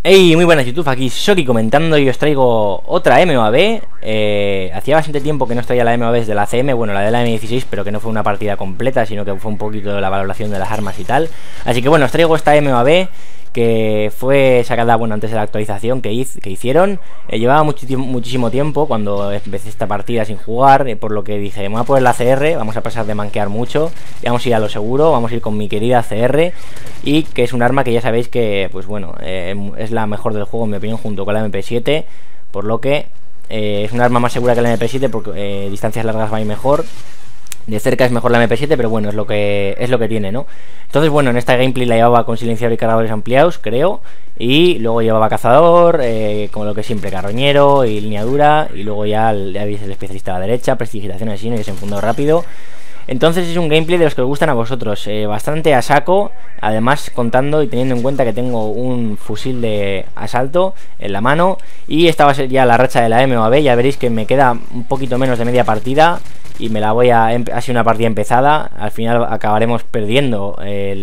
Hey, muy buenas YouTube, aquí Shoki comentando y os traigo otra MOAB. Hacía bastante tiempo que no traía la MOAB de la CM, bueno, la de la M16, pero que no fue una partida completa, sino que fue un poquito de la valoración de las armas y tal. Así que bueno, os traigo esta MOAB que fue sacada, bueno, antes de la actualización que hicieron. Llevaba muchísimo tiempo cuando empecé esta partida sin jugar, por lo que dije, me voy a poner la CR, vamos a pasar de manquear mucho, y vamos a ir a lo seguro, vamos a ir con mi querida CR, y que es un arma que ya sabéis que, pues bueno, es la mejor del juego en mi opinión, junto con la MP7, por lo que es un arma más segura que la MP7, porque distancias largas va a ir mejor. De cerca es mejor la MP7, pero bueno, es lo que tiene, ¿no? Entonces, bueno, en esta gameplay la llevaba con silenciador y cargadores ampliados, creo. Y luego llevaba cazador, como lo que siempre, carroñero y línea dura. Y luego ya veis el especialista a la derecha, prestigitación así, y desenfundado rápido. Entonces es un gameplay de los que os gustan a vosotros, bastante a saco, además contando y teniendo en cuenta que tengo un fusil de asalto en la mano. Y esta va a ser ya la racha de la MOAB, ya veréis que me queda un poquito menos de media partida. Y me la voy a... ha sido una partida empezada. Al final acabaremos perdiendo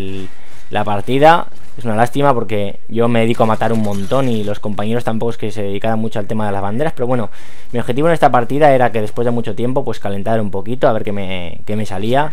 la partida. Es una lástima porque yo me dedico a matar un montón y los compañeros tampoco es que se dedicaran mucho al tema de las banderas. Pero bueno, mi objetivo en esta partida era que después de mucho tiempo pues calentar un poquito, a ver qué me salía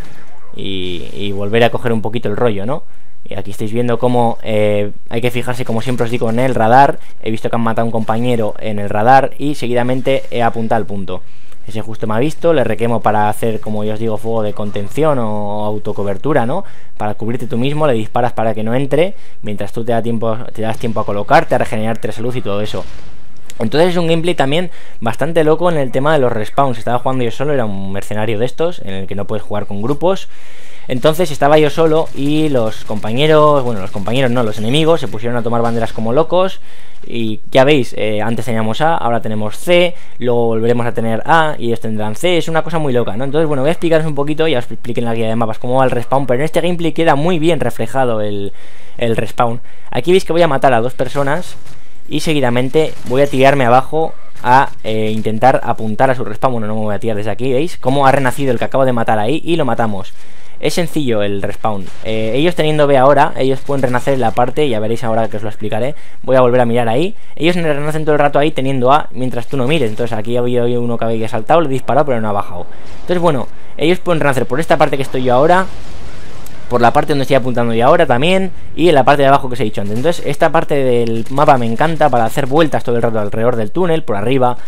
y volver a coger un poquito el rollo, ¿no? Y aquí estáis viendo cómo hay que fijarse, como siempre os digo, en el radar. He visto que han matado a un compañero en el radar y seguidamente he apuntado al punto. Ese justo me ha visto, le requemo para hacer, como yo os digo, fuego de contención o autocobertura, ¿no? Para cubrirte tú mismo, le disparas para que no entre, mientras tú te das tiempo a colocarte, a regenerarte la salud y todo eso. Entonces es un gameplay también bastante loco en el tema de los respawns. Estaba jugando yo solo, era un mercenario de estos, en el que no puedes jugar con grupos. Entonces estaba yo solo y los compañeros, bueno, los compañeros no, los enemigos se pusieron a tomar banderas como locos. Y ya veis, antes teníamos A, ahora tenemos C, luego volveremos a tener A y ellos tendrán C. Es una cosa muy loca, ¿no? Entonces, bueno, voy a explicaros un poquito, ya os expliqué en la guía de mapas cómo va el respawn, pero en este gameplay queda muy bien reflejado el respawn. Aquí veis que voy a matar a dos personas y seguidamente voy a tirarme abajo a intentar apuntar a su respawn. Bueno, no me voy a tirar desde aquí, ¿veis? Cómo ha renacido el que acabo de matar ahí y lo matamos. Es sencillo el respawn. Ellos teniendo B ahora, ellos pueden renacer en la parte, ya veréis ahora que os lo explicaré. Voy a volver a mirar ahí. Ellos renacen todo el rato ahí teniendo A mientras tú no mires. Entonces aquí había uno que había saltado, le he disparado pero no ha bajado. Entonces bueno, ellos pueden renacer por esta parte que estoy yo ahora, por la parte donde estoy apuntando yo ahora también, y en la parte de abajo que os he dicho antes. Entonces esta parte del mapa me encanta para hacer vueltas todo el rato alrededor del túnel, por arriba.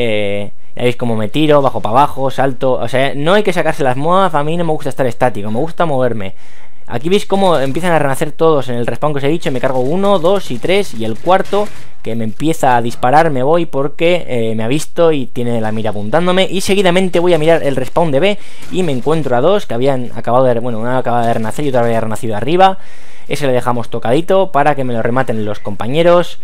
Ya veis cómo me tiro, bajo para abajo, salto. O sea, no hay que sacarse las MOAB. A mí no me gusta estar estático, me gusta moverme. Aquí veis cómo empiezan a renacer todos en el respawn que os he dicho. Me cargo 1, 2 y 3 y el cuarto que me empieza a disparar me voy porque me ha visto y tiene la mira apuntándome. Y seguidamente voy a mirar el respawn de B y me encuentro a dos que habían acabado de... Bueno, una acaba de renacer y otra había renacido arriba. Ese le dejamos tocadito para que me lo rematen los compañeros.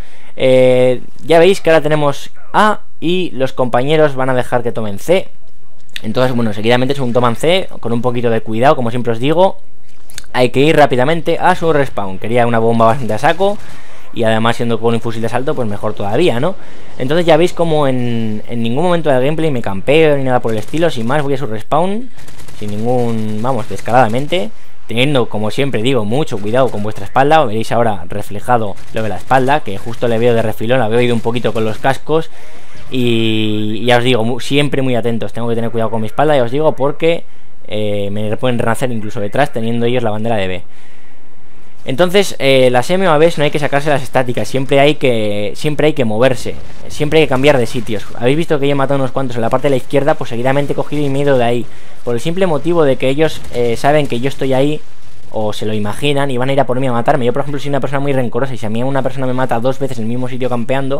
Ya veis que ahora tenemos A y los compañeros van a dejar que tomen C. Entonces, bueno, seguidamente según toman C, con un poquito de cuidado, como siempre os digo, hay que ir rápidamente a su respawn. Quería una bomba bastante a saco y además siendo con un fusil de asalto, pues mejor todavía, ¿no? Entonces ya veis como en ningún momento del gameplay me campeo ni nada por el estilo. Sin más, voy a su respawn, sin ningún, vamos, descaradamente, teniendo, como siempre digo, mucho cuidado con vuestra espalda. Veréis ahora reflejado lo de la espalda, que justo le veo de refilón, la veo ido un poquito con los cascos. Y ya os digo, siempre muy atentos, tengo que tener cuidado con mi espalda, ya os digo, porque me pueden renacer incluso detrás, teniendo ellos la bandera de B. Entonces, las MOABs no hay que sacarse las estáticas, siempre hay que moverse, siempre hay que cambiar de sitios. Habéis visto que yo he matado unos cuantos en la parte de la izquierda, pues seguidamente he cogido y me he ido de ahí, por el simple motivo de que ellos saben que yo estoy ahí, o se lo imaginan y van a ir a por mí a matarme. Yo, por ejemplo, soy una persona muy rencorosa y si a mí una persona me mata dos veces en el mismo sitio campeando,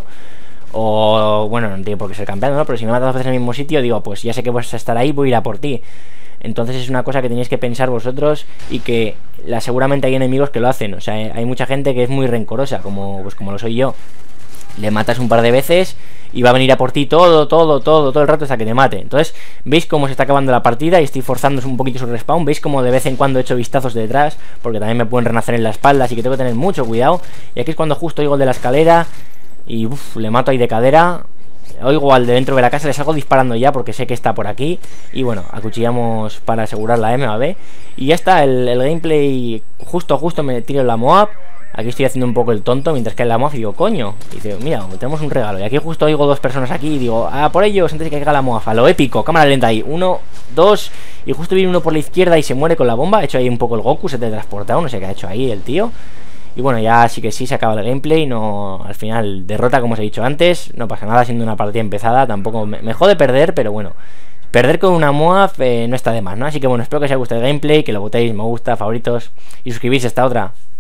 o bueno, no tiene por qué ser campeando, ¿no? Pero si me mata dos veces en el mismo sitio, digo, pues ya sé que vas a estar ahí, voy a ir a por ti. Entonces es una cosa que tenéis que pensar vosotros y que seguramente hay enemigos que lo hacen. O sea, hay mucha gente que es muy rencorosa, como lo soy yo. Le matas un par de veces y va a venir a por ti todo el rato hasta que te mate. Entonces, veis cómo se está acabando la partida y estoy forzando un poquito su respawn. Veis cómo de vez en cuando he hecho vistazos detrás, porque también me pueden renacer en la espalda, así que tengo que tener mucho cuidado. Y aquí es cuando justo oigo el de la escalera y le mato ahí de cadera. Oigo al de dentro de la casa, le salgo disparando ya porque sé que está por aquí. Y bueno, acuchillamos para asegurar la MOAB. Y ya está, el gameplay justo me tiro la MOAB. Aquí estoy haciendo un poco el tonto mientras cae la MOAF y digo, coño. Y dice, mira, tenemos un regalo. Y aquí justo oigo dos personas aquí y digo, por ellos antes de que caiga la MOAF. A lo épico, cámara lenta ahí. 1, 2. Y justo viene uno por la izquierda y se muere con la bomba. Ha hecho ahí un poco el Goku, se ha teletransportado. No sé qué ha hecho ahí el tío. Y bueno, ya sí que sí, se acaba el gameplay. No, al final, derrota como os he dicho antes. No pasa nada siendo una partida empezada. Tampoco me jode perder, pero bueno. Perder con una MOAF no está de más, ¿no? Así que bueno, espero que os haya gustado el gameplay, que lo votéis, me gusta, favoritos y suscribirse a esta otra.